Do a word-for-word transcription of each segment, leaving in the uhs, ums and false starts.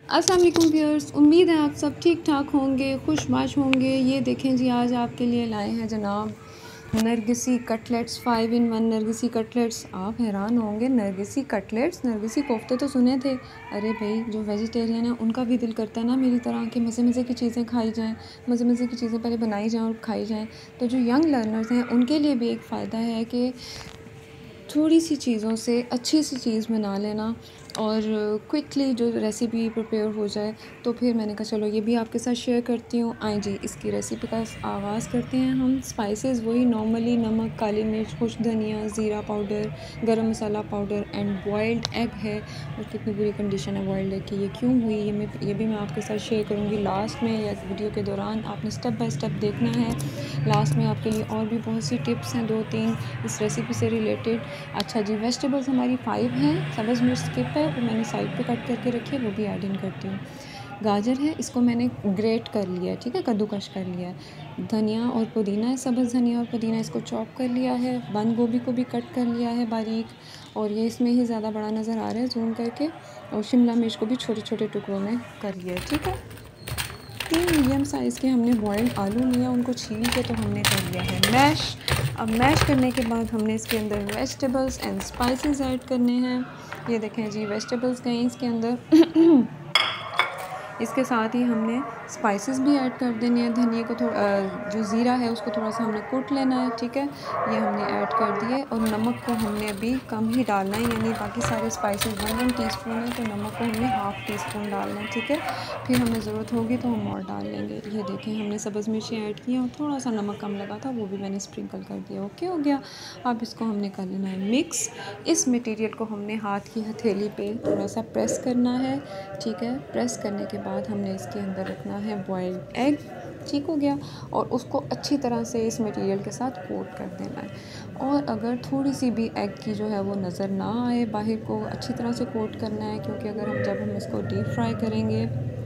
अस्सलाम वालेकुम व्यूअर्स, उम्मीद है आप सब ठीक ठाक होंगे, खुशबाश होंगे। ये देखें जी, आज आपके लिए लाए हैं जनाब Nargisi cutlets, five in one Nargisi cutlets. आप हैरान होंगे, नरगिसी कटलेट्स, नरगिसी कोफ्ते तो सुने थे। अरे भाई, जो वेजिटेरियन है उनका भी दिल करता है ना मेरी तरह कि मज़े मज़े की चीज़ें खाई जाएँ, मज़े मज़े की चीज़ें पहले बनाई जाएँ और खाई जाएँ। तो जो यंग लर्नर्स हैं उनके लिए भी एक फ़ायदा है कि थोड़ी सी चीज़ों से अच्छी सी चीज़ बना लेना और क्विकली जो रेसिपी प्रिपेयर हो जाए। तो फिर मैंने कहा चलो ये भी आपके साथ शेयर करती हूँ। आएँ जी, इसकी रेसिपी का आगाज़ करते हैं हम। स्पाइसेस वही नॉर्मली नमक, काली मिर्च, खुश धनिया, ज़ीरा पाउडर, गरम मसाला पाउडर एंड बॉइल्ड एग है। और कितनी बुरी कंडीशन है बॉइल्ड एग की, ये क्यों हुई ये मैं ये भी मैं आपके साथ शेयर करूँगी लास्ट में या वीडियो के दौरान। आपने स्टेप बाय स्टेप देखना है। लास्ट में आपके लिए और भी बहुत सी टिप्स हैं, दो तीन इस रेसिपी से रिलेटेड। अच्छा जी, वेजिटेबल्स हमारी फाइव हैं। सब्ज़ मिर्च स्किप है, वो मैंने साइड पे कट करके रखी है, वो भी ऐड इन करती हूँ। गाजर है, इसको मैंने ग्रेट कर लिया है, ठीक है, कद्दूकश कर लिया है। धनिया और पुदीना है, सब्ज़ धनिया और पुदीना, इसको चॉप कर लिया है। बंद गोभी को भी कट कर लिया है बारीक, और ये इसमें ही ज़्यादा बड़ा नज़र आ रहा है जूम करके। और शिमला मिर्च को भी छोटे छोटे टुकड़ों में कर लिया है, ठीक है। तीन मीडियम साइज़ के हमने बॉइल्ड आलू लिया, उनको छील के तो हमने कर लिया है मैश। अब मैश करने के बाद हमने इसके अंदर वेजिटेबल्स एंड स्पाइसेस ऐड करने हैं। ये देखें जी, वेजिटेबल्स गए इसके अंदर। इसके साथ ही हमने स्पाइसेस भी ऐड कर देने हैं। धनिया को थोड़ा, जो ज़ीरा है उसको थोड़ा सा हमने कूट लेना है, ठीक है, ये हमने ऐड कर दिए। और नमक को हमने अभी कम ही डालना है, यानी बाकी सारे स्पाइसेस वन वन टीस्पून है तो नमक को हमने हाफ़ टी स्पून डालना है, ठीक है। फिर हमें ज़रूरत होगी तो हम और डाल लेंगे। ये देखें, हमने सब्ज़ मिर्ची ऐड किया और थोड़ा सा नमक कम लगा था, वो भी मैंने स्प्रिंकल कर दिया। ओके हो गया। अब इसको हमने कर लेना है मिक्स। इस मटेरियल को हमने हाथ की हथेली पे थोड़ा सा प्रेस करना है, ठीक है। प्रेस करने के बाद हमने इसके अंदर रखना है बॉइल्ड एग, ठीक हो गया। और उसको अच्छी तरह से इस मटेरियल के साथ कोट कर देना है। और अगर थोड़ी सी भी एग की जो है वो नज़र ना आए बाहर को, अच्छी तरह से कोट करना है, क्योंकि अगर हम जब हम इसको डीप फ्राई करेंगे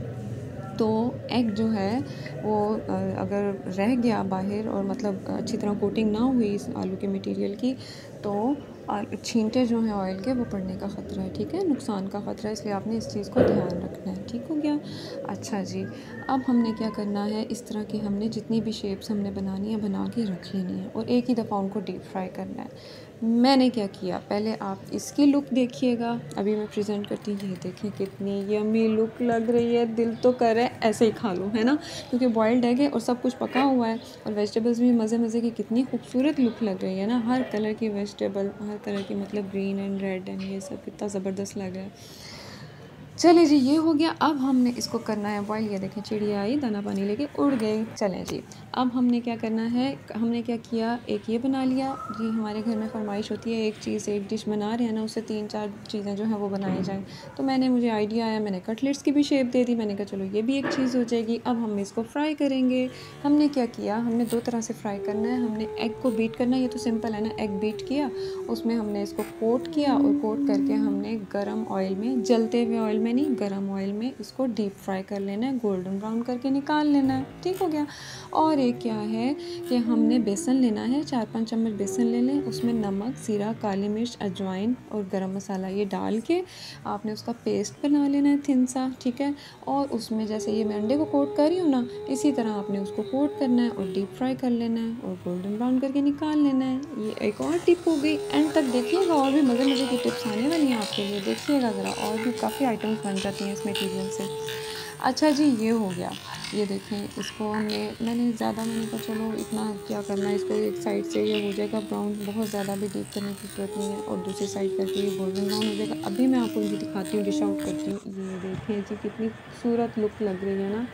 तो एग जो है वो अगर रह गया बाहर और मतलब अच्छी तरह कोटिंग ना हुई इस आलू के मटेरियल की, तो छींटे जो हैं ऑयल के वो पड़ने का ख़तरा है, ठीक है, नुकसान का ख़तरा है। इसलिए आपने इस चीज़ को ध्यान रखना है, ठीक हो गया। अच्छा जी, अब हमने क्या करना है, इस तरह की हमने जितनी भी शेप्स हमने बनानी है बना के रख लेनी है और एक ही दफ़ा उनको डीप फ्राई करना है। मैंने क्या किया, पहले आप इसकी लुक देखिएगा, अभी मैं प्रेजेंट करती हूँ। ये देखें कितनी यम्मी लुक लग रही है, दिल तो कर रहा है ऐसे ही खा लूँ, है ना, क्योंकि बॉइल्ड एग है और सब कुछ पका हुआ है और वेजिटेबल्स भी मज़े मज़े की, कितनी खूबसूरत लुक लग रही है ना। हर कलर की वेजिटेबल, हर कलर की, मतलब ग्रीन एंड रेड एंड ये सब कितना ज़बरदस्त लग रहा है। चले जी, ये हो गया। अब हमने इसको करना है बॉयल। ये देखें, चिड़िया आई दाना पानी लेके उड़ गई। चलें जी, अब हमने क्या करना है, हमने क्या किया, एक ये बना लिया जी। हमारे घर में फरमाइश होती है एक चीज़ एक डिश बना रहे हैं ना, उससे तीन चार चीज़ें जो हैं वो बनाई जाएँ। तो मैंने मुझे आइडिया आया, मैंने कटलेट्स की भी शेप दे दी। मैंने कहा चलो ये भी एक चीज़ हो जाएगी। अब हम इसको फ्राई करेंगे। हमने क्या किया, हमने दो तरह से फ्राई करना है। हमने एग को बीट करना है, ये तो सिंपल है ना, एग बीट किया, उसमें हमने इसको कोट किया और कोट करके हमने गर्म ऑयल में, जलते हुए ऑयल में नहीं, गरम ऑयल में इसको डीप फ्राई कर लेना है, गोल्डन ब्राउन करके निकाल लेना है, ठीक हो गया। और एक क्या है कि हमने बेसन लेना है, चार पांच चम्मच बेसन ले लें, उसमें नमक, ज़ीरा, काली मिर्च, अजवाइन और गरम मसाला ये डाल के आपने उसका पेस्ट बना लेना है थिन सा, ठीक है। और उसमें जैसे ये मैं अंडे को कोट कर रही हूँ ना, इसी तरह आपने उसको कोट करना है और डीप फ्राई कर लेना है और गोल्डन ब्राउन करके निकाल लेना है। ये एक और टिप हो गई, एंड तक देखिएगा, और भी मज़े मज़े की टिप्स आने वाली हैं आपके लिए, देखिएगा ज़रा, और भी काफ़ी आइटम्स बन जाती हैं इस मटीरियल से। अच्छा जी, ये हो गया। ये देखें, इसको हमने, मैंने ज़्यादा, मैंने कहा चलो इतना क्या करना है, इसको एक साइड से ये हो जाएगा ब्राउन, बहुत ज़्यादा भी डीप करने की ज़रूरत नहीं है, और दूसरी साइड करके ये गोल्डन ब्राउन हो जाएगा। अभी मैं आपको इनकी दिखाती हूँ, डिश आउट करती हूँ। ये देखें जी, कितनी खूबसूरत लुक लग रही है ना।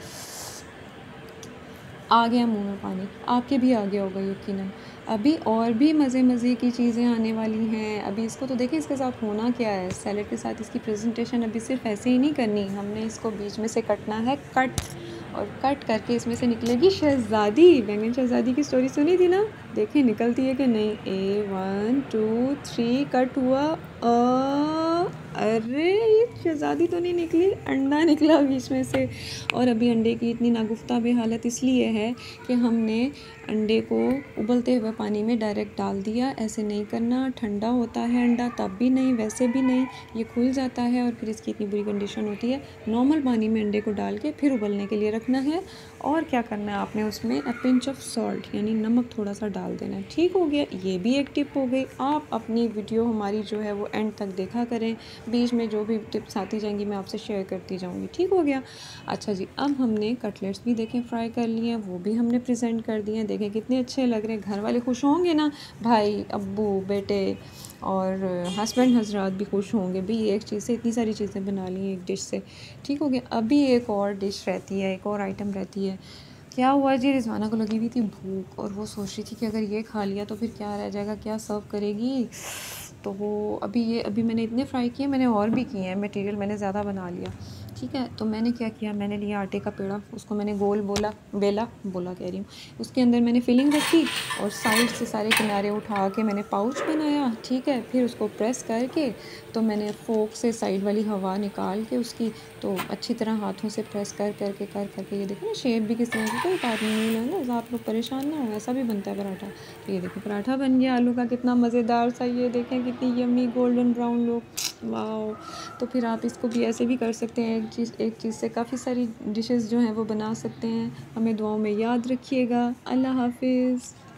आ गया मुंह में पानी, आपके भी आ गया होगा यकीनन। अभी और भी मज़े मज़े की चीज़ें आने वाली हैं। अभी इसको तो देखें, इसके साथ होना क्या है, सैलेड के साथ इसकी प्रेजेंटेशन अभी सिर्फ ऐसे ही नहीं करनी, हमने इसको बीच में से कटना है कट, और कट करके इसमें से निकलेगी शहज़ादी। बैंगन शहज़ादी की स्टोरी सुनी थी ना, देखें निकलती है कि नहीं। A one two three cut हुआ, अ अरे ये शहज़ादी तो नहीं निकली, अंडा निकला बीच में से। और अभी अंडे की इतनी नागुफ्ता हालत इसलिए है कि हमने अंडे को उबलते हुए पानी में डायरेक्ट डाल दिया। ऐसे नहीं करना, ठंडा होता है अंडा तब भी नहीं, वैसे भी नहीं, ये खुल जाता है और फिर इसकी इतनी बुरी कंडीशन होती है। नॉर्मल पानी में अंडे को डाल के फिर उबलने के लिए रखना है। और क्या करना है आपने उसमें अ पिंच ऑफ सॉल्ट यानी नमक थोड़ा सा डाल देना है। ठीक हो गया, ये भी एक टिप हो गई। आप अपनी वीडियो हमारी जो है वो एंड तक देखा करें, बीच में जो भी टिप्स आती जाएंगी मैं आपसे शेयर करती जाऊंगी। ठीक हो गया। अच्छा जी, अब हमने कटलेट्स भी देखें फ्राई कर लिए हैं, वो भी हमने प्रेजेंट कर दिए हैं। देखें कितने अच्छे लग रहे हैं, घर वाले खुश होंगे ना, भाई अब्बू बेटे और हस्बैंड हजरात भी खुश होंगे भाई एक चीज़ से इतनी सारी चीज़ें बना ली एक डिश से। ठीक हो गया। अभी एक और डिश रहती है, एक और आइटम रहती है। क्या हुआ जी, रिजवाना को लगी हुई थी भूख और वो सोच रही थी कि अगर ये खा लिया तो फिर क्या रह जाएगा, क्या सर्व करेगी। तो वो अभी ये अभी मैंने इतने फ्राई किए, मैंने और भी किए हैं, मटेरियल मैंने ज़्यादा बना लिया। ठीक है, तो मैंने क्या किया, मैंने लिया आटे का पेड़ा, उसको मैंने गोल बोला बेला बोला कह रही हूँ, उसके अंदर मैंने फिलिंग रखी और साइड से सारे किनारे उठा के मैंने पाउच बनाया। ठीक है, फिर उसको प्रेस करके तो मैंने फोक से साइड वाली हवा निकाल के उसकी तो अच्छी तरह हाथों से प्रेस कर करके कर करके ये देखो ना शेप भी किस तरह की, कोई बात नहीं है ना, आप लोग परेशान ना हो, ऐसा भी बनता है पराठा। तो ये देखो पराठा बन गया आलू का, कितना मज़ेदार सा, ये देखें कितनी yummy golden brown look, wow. तो फिर आप इसको भी ऐसे भी कर सकते हैं, एक चीज़ एक चीज़ से काफ़ी सारी डिशेस जो हैं वो बना सकते हैं। हमें दुआओं में याद रखिएगा। अल्लाह हाफिज़।